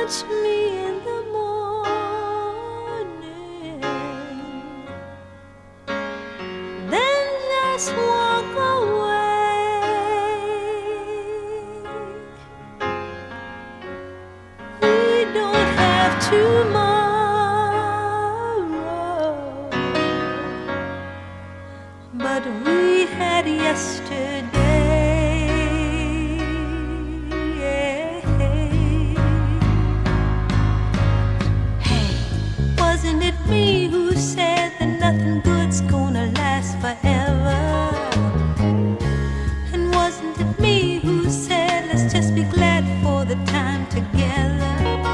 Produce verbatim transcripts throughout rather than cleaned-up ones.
touch me in the morning, then just walk away. We don't have tomorrow, but we had yesterday. Wasn't it me who said that nothing good's gonna last forever? And wasn't it me who said let's just be glad for the time together?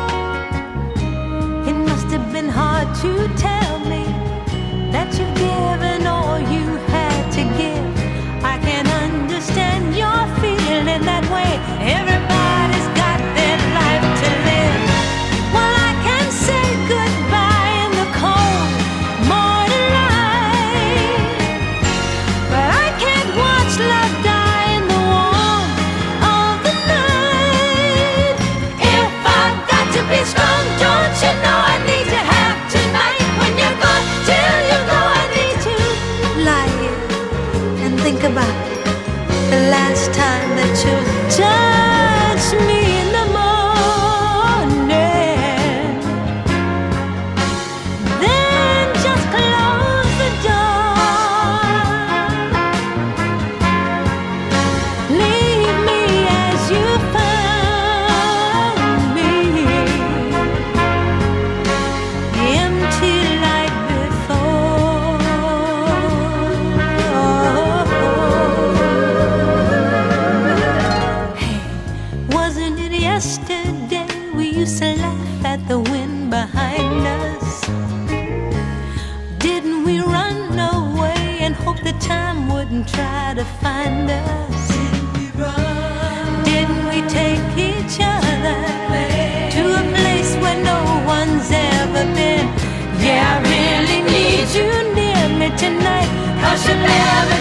It must have been hard to tell me that you've given all you had to give. I can understand your feeling that way. Everybody's got their life to live. Well, I can say goodbye in the cold morning light, but I can't watch love die in the warmth of the night. If I've got to be strong, don't you know I need to have tonight? When you're gone, till you go, I need to lie here and think about the last time that you touched me in the morning. Then just close the door. Leave me as you found me, empty like before. Hey, wasn't it yesterday we used to laugh at the wind behind us? Didn't we run away and hope the time wouldn't try to find us? Didn't we take each other to a place where no one's ever been? Yeah, I really need you near me tonight, 'cause you'll never